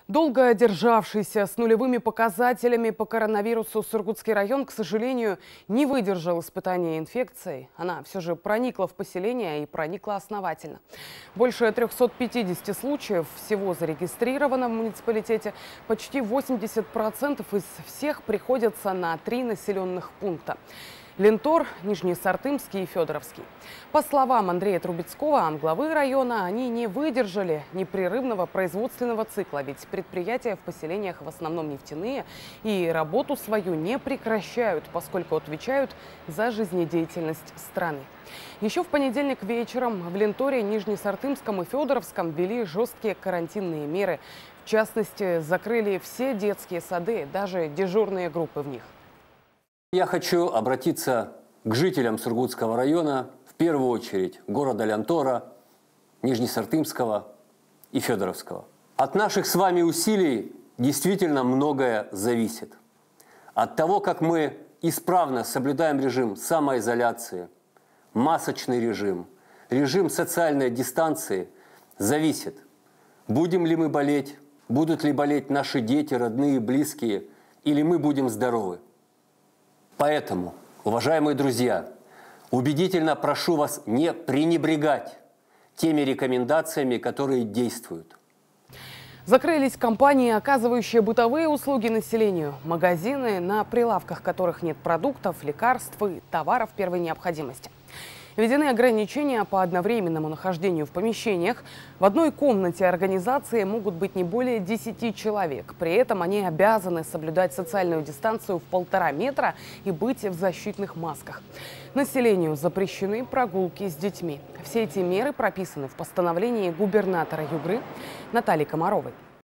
Долго державшийся с нулевыми показателями по коронавирусу Сургутский район, к сожалению, не выдержал испытания инфекцией. Она все же проникла в поселение и проникла основательно. Больше 350 случаев всего зарегистрировано в муниципалитете. Почти 80% из всех приходятся на 3 населенных пункта: Лентор, Нижнесартымский и Федоровский. По словам Андрея Трубецкого, главы района, они не выдержали непрерывного производственного цикла, ведь предприятия в поселениях в основном нефтяные и работу свою не прекращают, поскольку отвечают за жизнедеятельность страны. Еще в понедельник вечером в Ленторе, Нижнесартымском и Федоровском ввели жесткие карантинные меры. В частности, закрыли все детские сады, даже дежурные группы в них. Я хочу обратиться к жителям Сургутского района, в первую очередь города Лентора, Нижнесартымского и Федоровского. От наших с вами усилий действительно многое зависит. От того, как мы исправно соблюдаем режим самоизоляции, масочный режим, режим социальной дистанции, зависит, будем ли мы болеть, будут ли болеть наши дети, родные, близкие, или мы будем здоровы. Поэтому, уважаемые друзья, убедительно прошу вас не пренебрегать теми рекомендациями, которые действуют. Закрылись компании, оказывающие бытовые услуги населению, магазины, на прилавках которых нет продуктов, лекарств и товаров первой необходимости. Введены ограничения по одновременному нахождению в помещениях. В одной комнате организации могут быть не более 10 человек. При этом они обязаны соблюдать социальную дистанцию в 1,5 метра и быть в защитных масках. Населению запрещены прогулки с детьми. Все эти меры прописаны в постановлении губернатора Югры Натальи Комаровой.